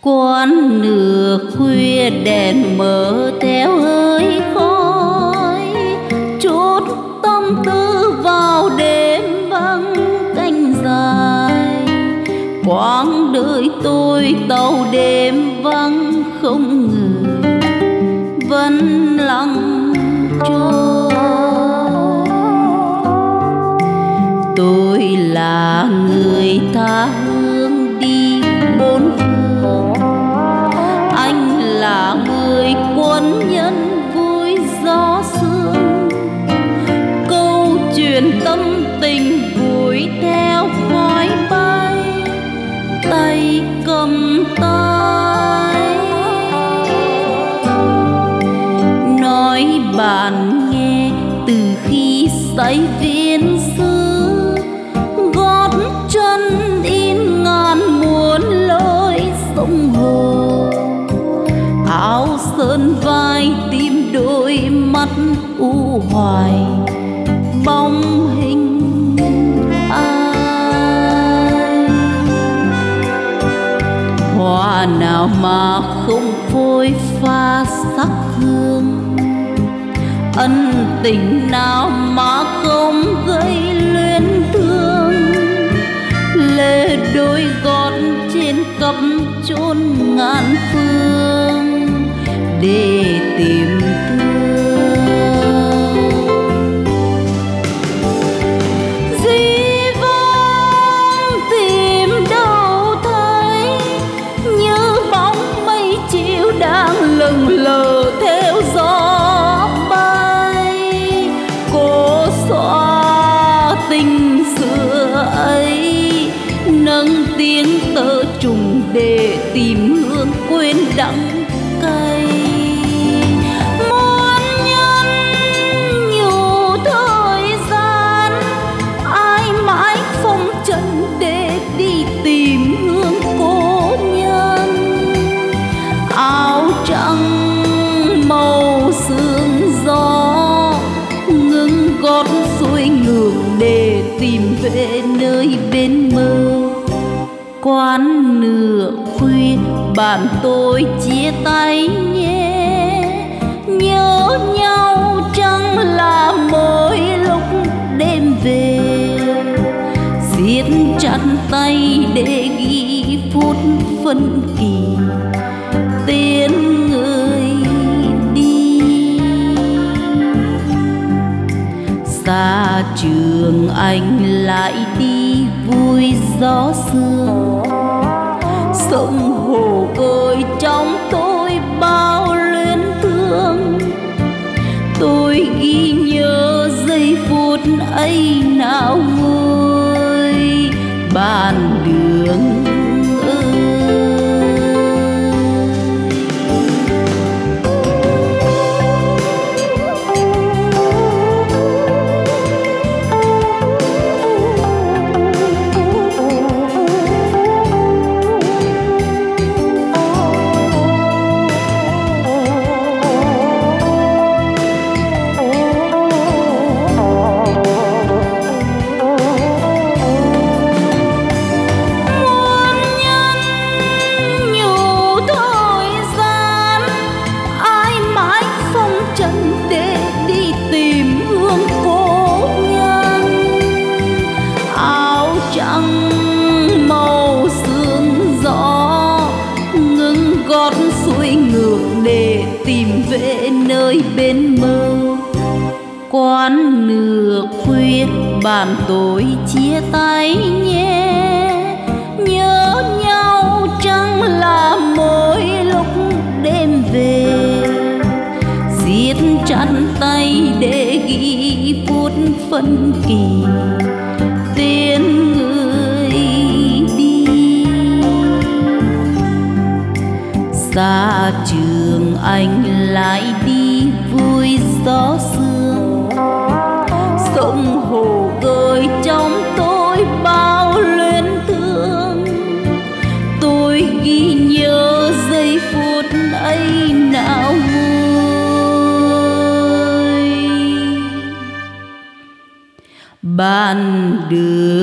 Quán nửa khuya đèn mở theo hơi khói, chút tâm tư vào đêm vắng canh dài. Quãng đời tôi tàu đêm vắng không người vẫn lặng trôi. Tôi là người tha hương đi bốn phương, anh là người quân nhân vui gió sương. Câu chuyện tâm tình vùi theo khói bay, tay cầm tay. Nói bạn nghe từ khi say viên xưa, gót chân in ngàn muôn lối sông hồ. Áo sơn vai tim đôi mắt u hoài, bóng hình ai. Hoa nào mà không phôi pha sắc hương, ân tình nào mà không gây luyến thương. Lê đôi gót trên cặp chốn ngàn phương để tìm thương. Dĩ vãng tìm đâu thấy, như bóng mây chiều đang lững lờ theo gió bay. Cố xóa tình xưa ấy, nâng tiếng tơ trùng để tìm hương quên đắng cay. Muôn nhân nhiều thời gian, ai mãi phong trần để đi tìm hương cố nhân. Áo trắng màu sương gió, ngưng gót xuôi ngược để tìm về nơi bên mơ. Quán nửa khuya bạn tôi chia tay nhé, nhớ nhau chẳng là mỗi lúc đêm về. Siết chặt tay để ghi phút phân kỳ tiến người đi. Xa trường anh lại đi vui gió sương, sông hồ gợi trong tôi bao luyến thương. Tôi ghi nhớ giây phút ấy nào nguôi bàn đường về nơi bên mơ. Quán nửa khuya bạn tôi chia tay nhé, nhớ nhau chẳng là mỗi lúc đêm về. Siết chặt tay để ghi phút phân kỳ tiến người đi. Xa trường anh lại đi vui gió sương, sông hồ gợi trong tôi bao luyến thương. Tôi ghi nhớ giây phút ấy nào nguôi bàn đường.